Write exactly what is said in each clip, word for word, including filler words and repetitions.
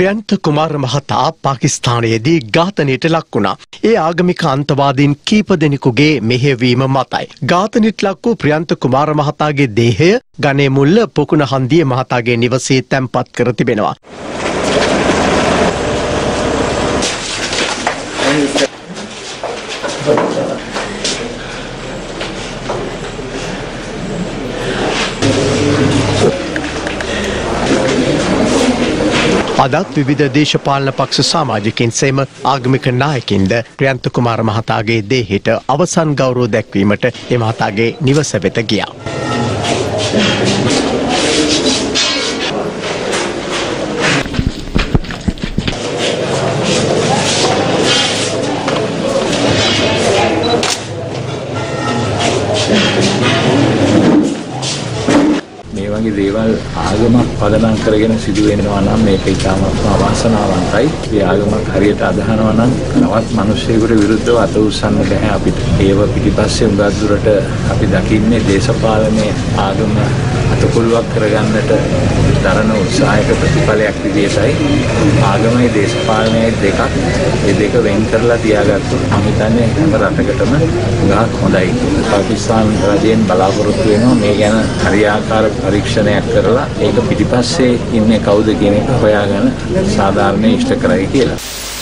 ප්‍රියන්ත කුමාර මහතා පාකිස්තානයේදී ඝාතනයට ලක් වුණා. ඒ ආගමික අන්තවාදීන් කීප දෙනෙකුගේ මෙහෙයවීම මතයි. ඝාතනයට ලක් වූ ප්‍රියන්ත කුමාර මහතාගේ දේහය ගණේ මුල්ල පොකුණ හන්දියේ මහතාගේ නිවසේ තැන්පත් කර තිබෙනවා. අදත් විවිධ දේශපාලන පක්ෂ සමාජිකින් සේම ආගමික නායකින්ද ප්‍රියන්ත කුමාර මහතාගේ දේහයට අවසන් ගෞරව දැක්වීමට ඒ මහතාගේ නිවස වෙත ගියා. වගේ දේවල් ආගමක් පදනම් කරගෙන සිදු වෙනවා නම් මේක ඉතාමත් අවාසනාවන්තයි. ඒ ආගමක් හරියට අදහනවා නම් තවත් මිනිස්සුන්ට විරුද්ධව අත උස්සන්න බෑ අපිට. ඒව පිටිපස්සේ උඟක් දුරට අපි දකින්නේ දේශපාලනයේ ආගම අතකොළුවක් කරගන්නට දරන උත්සාහයක ප්‍රතිඵලයක් විදිහටයි. ආගමයි දේශපාලනයයි දෙකක්. මේ දෙක වෙන් කරලා තියාගත්තොත් මම හිතන්නේ හැම රටකටම උඟක් හොඳයි. පාකිස්තාන රජයෙන් බලාපොරොත්තු වෙනවා මේ ගැන හරියාකාර පරීක්ෂණයක් කරලා ඒක පිටිපස්සේ ඉන්නේ කවුද කියන එක හොයාගෙන සාධාරණ ඉෂ්ට කරයි කියලා.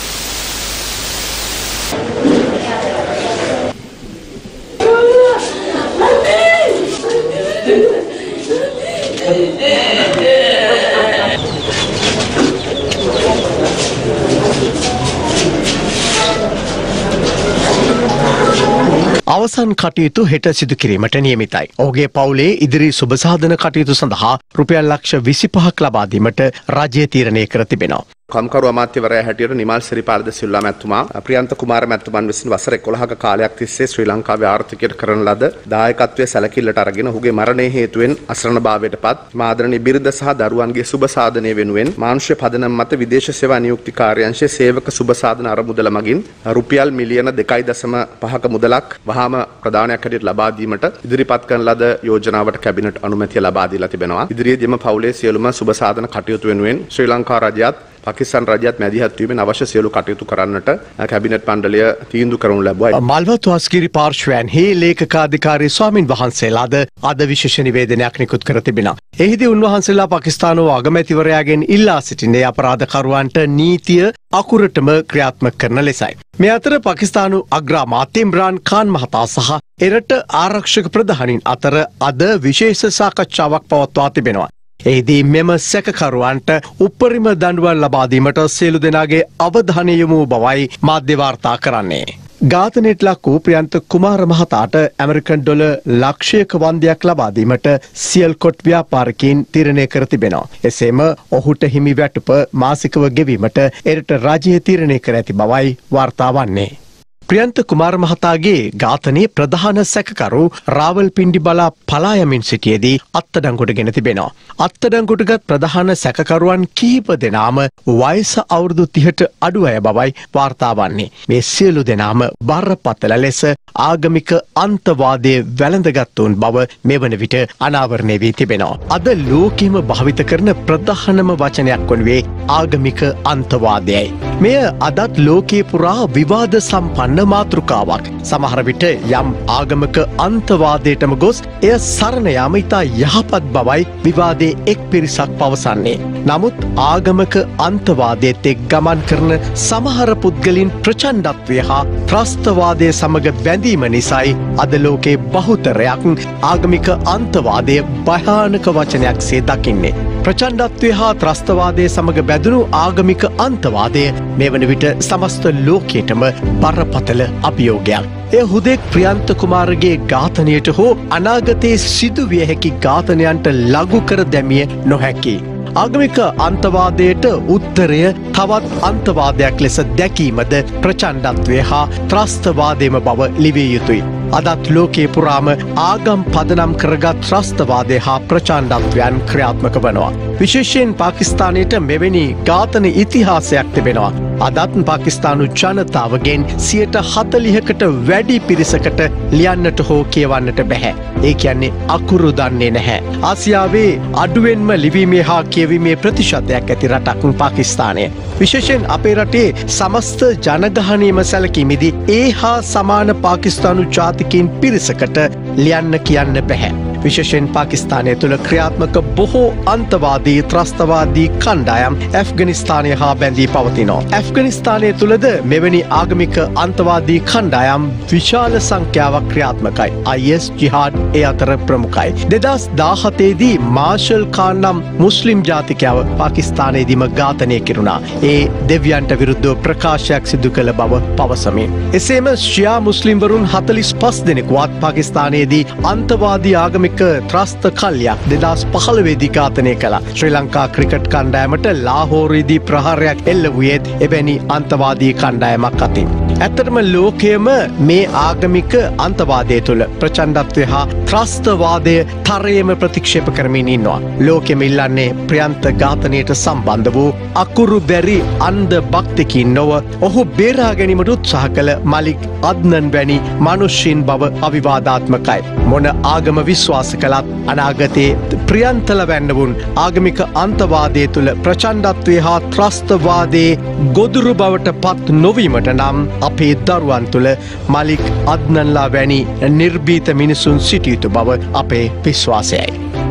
අවසන් කටයුතු හෙට සිදු කිරීමට නියමිතයි. ඔහුගේ පවුලේ ඉදිරි සුබසාධන කටයුතු සඳහා රුපියල් ලක්ෂ විසිපහක් ලබා දීමට රජය තීරණය කර තිබෙනවා. කම්කරු අමාත්‍යවරයා හැටියට නිමල් සිරිපාල ද සිල්වා මැතිතුමා ප්‍රියන්ත කුමාර මැතිතුමන් විසින් වසර එකොළහක කාලයක් තිස්සේ ශ්‍රී ලංකාවේ ආර්ථිකයට කරන ලද දායකත්වයේ සැලකිල්ලට අරගෙන ඔහුගේ මරණය හේතුවෙන් අසරණභාවයට පත් මාදරණීය බිරිඳ සහ දරුවන්ගේ සුබ සාධනය වෙනුවෙන් මානුෂ්‍ය පදනම මත විදේශ සේවා නියුක්ති කාර්යාංශයේ සේවක සුබ සාධන අරමුදල මගින් රුපියල් මිලියන දෙකයි දශම පහක මුදලක් වහාම ප්‍රදානයක් හැටියට ලබා දීමට ඉදිරිපත් කරන ලද යෝජනාවට කැබිනට් අනුමැතිය ලබා දීලා තිබෙනවා. ඉදිරියේදීම පවුලේ සියලුම සුබ සාධන කටයුතු වෙනුවෙන් ශ්‍රී ලංකා රජයත් පාකිස්තාන රජයත් මැදිහත් වීමෙන් අවශ්‍ය සියලු කටයුතු කරන්නට කැබිනට් මණ්ඩලය තීන්දුව කරනු ලැබුවා. මල්වත් වස්ගිරි පාර්ශ්වයන්හි ලේකකාධිකාරී ස්වාමින් වහන්සේලාද අද විශේෂ නිවේදනයක් නිකුත් කර තිබෙනවා. එහිදී උන්වහන්සේලා පාකිස්තාන අගමැතිවරයාගෙන් ඉල්ලා සිටින්නේ අපරාධකරුවන්ට නීතිය අකුරටම ක්‍රියාත්මක කරන ලෙසයි. මේ අතර පාකිස්තානු අග්‍රාමාත්‍ය ඉම්රාන් ඛාන් මහතා සහ එරට ආරක්ෂක ප්‍රධානීන් අතර අද විශේෂ සාකච්ඡාවක් පවත්වා තිබෙනවා. එහිදී මෙම සැකකරුවන්ට උපරිම දඬුවම් ලබා දීමට සියලු දෙනාගේ අවධානය යොමු බවයි මාධ්‍ය වාර්තා කරන්නේ. ඝාතනයට ලක් වූ ප්‍රියන්ත කුමාර මහතාට ඇමරිකන් ඩොලර් ලක්ෂයක වන්දයක් ලබා දීමට සියල්කොට් ව්‍යාපාරිකයින් තීරණය කර තිබෙනවා. එසේම ඔහුට හිමි වැටුප මාසිකව ගෙවීමට එරට රජය තීරණය කර ඇති බවයි වාර්තා වන්නේ. ප්‍රියන්ත කුමාර මහතාගේ ඝාතනයේ ප්‍රධාන සැකකරු රාවල්පින්ඩි බලා පලා යමින් සිටියේදී අත්අඩංගුවට ගෙන තිබෙනවා. අත්අඩංගුවටගත් ප්‍රධාන සැකකරුවන් කිහිප දෙනාම වයස අවුරුදු තිහට අඩු අය බවයි වාර්තා වන්නේ. මේ සියලු දෙනාම බරපතල ලෙස ආගමික අන්තවාදයේ වැළඳගත්තුන් බව මෙවන විට අනාවරණය වී තිබෙනවා. අද ලෝකෙම භාවිත කරන ප්‍රධානම වචනයක් වනුයේ ආගමික අන්තවාදයයි. මෙය අදත් ලෝකයේ පුරා විවාද සම්පන්න මාතෘකාවක්. සමහර විට යම් ආගමක අන්තවාදයටම ගොස් එය සරණ යාම ඉතා යහපත් බවයි විවාදයේ එක් පිරිසක් පවසන්නේ. නමුත් ආගමක අන්තවාදයට එක් ගමන් කරන සමහර පුද්ගලින් ප්‍රචණ්ඩත්වය හා ත්‍රස්තවාදය සමග බැඳීම නිසායි අද ලෝකයේ බහුතරයක් ආගමික අන්තවාදය භයානක වචනයක් සේ දකින්නේ. ප්‍රචණ්ඩත්වය හා ත්‍රස්තවාදය සමග බැඳුණු ආගමික අන්තවාදය මේ වන විට සමස්ත ලෝකයටම බරපතල අභියෝගයක්. එය හුදෙක් ප්‍රියන්ත කුමාරගේ ඝාතනයට හෝ අනාගතයේ සිදුවිය හැකි ඝාතනයන්ට ලඝු කර දැමිය නොහැකි. ආගමික අන්තවාදයට උත්තරය තවත් අන්තවාදයක් ලෙස දැකීමද ප්‍රචණ්ඩත්වය හා ත්‍රස්තවාදයම බව ලිවිය යුතුයි. අදත් ලෝකයේ පුරාම ආගම් පදනම් කරගත් ත්‍රස්තවාදය හා ප්‍රචණ්ඩත්වයන් ක්‍රියාත්මක වනවා. විශේෂයෙන් පාකිස්තානයට මෙවැනි ඝාතන ඉතිහාසයක් තිබෙනවා. අදත් පාකිස්තානු ජනතාවගෙන් සියයට හතලිහකට වැඩි පිරිසකට ලියන්නට හෝ කියවන්නට බැහැ. ඒ කියන්නේ අකුරු දන්නේ නැහැ. ආසියාවේ අඩුවෙන්ම ලිවීමේ හා කියවීමේ ප්‍රතිශතයක් ඇති රටක් පාකිස්තානය. විශේෂයෙන් අපේ රටේ සමස්ත ජනගහනයම සැලකීමේදී ඒ හා සමාන පාකිස්තානු ජාතිකයින් පිරිසකට ලියන්න කියන්න බැහැ. විශේෂයෙන් පාකිස්තානය තුළ ක්‍රියාත්මක බොහෝ අන්තවාදී ත්‍රස්තවාදී කණ්ඩායම් ඇෆ්ගනිස්තානය හා බැඳී පවතිනවා. ඇෆ්ගනිස්තානය තුළද මෙවැනි ආගමික අන්තවාදී කණ්ඩායම් විශාල සංඛ්‍යාවක් ක්‍රියාත්මකයි. අයි එස් ජිහාඩ් ඒ අතර ප්‍රමුඛයි. දෙදස් දාහතේදී මාර්ෂල් කාන් නම් මුස්ලිම් ජාතිකයාව පාකිස්තානයේදීම ඝාතනය කෙරුණා. ඒ දෙවියන්ට විරුද්ධව ප්‍රකාශයක් සිදු කළ බව පවසමින්. එසේම ෂියා මුස්ලිම්වරුන් හතලිස් පස් දෙනෙකුවත් පාකිස්තානයේදී අන්තවාදී ආගමික ත්‍රස්ත කල්යක් දෙදස් පහළවෙේදී ඝාතනය කළා. ශ්‍රී ලංකා ක්‍රිකට් කණ්ඩායමට ලාහෝරයේදී ප්‍රහාරයක් එල්ල වූයේත් එවැනි අන්තවාදී කණ්ඩායමක් අතින්. ඇත්තටම ලෝකයේම මේ ආගමික අන්තවාදය තුළ ප්‍රචණ්ඩත්වය හා ත්‍රස්තවාදය තරයේම ප්‍රතික්ෂේප කරමින් ඉන්නවා. ලෝකෙම ඉල්ලන්නේ ප්‍රියන්ත ඝාතනයට සම්බන්ධ වූ අකුරු බැරි අන්ධ භක්තිකින් නොව ඔහු බේරා ගැනීමට උත්සාහ කළ මලික් අද්නන් වැනි මනුෂ්‍යයින් බව අවිවාදාත්මකයි. මොන ආගම විශ්වාස කළත් අනාගතයේ ප්‍රියන්තල වැන්නවුන් ආගමික අන්තවාදය තුළ ප්‍රචණ්ඩත්වය හා ත්‍රස්තවාදයේ ගොදුරු බවට පත් නොවීමට නම් අපේ දරුවන් තුළ මලික් අද්නන්ලා වැනි නිර්භීත මිනිසුන් සිටිය යුතු බව අපේ විශ්වාසයයි.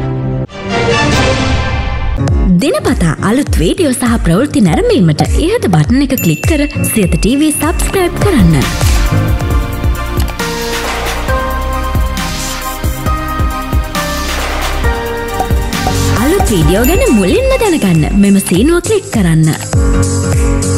දිනපතා අලුත් වීඩියෝ සහ ප්‍රවෘත්ති නැරඹීමට ඉහත බටන් එක ක්ලික් කර සියත ටීවී සබ්ස්ක්‍රයිබ් කරන්න. අලුත් වීඩියෝ ගැන මුලින්ම දැනගන්න මෙම සීනුව ක්ලික් කරන්න.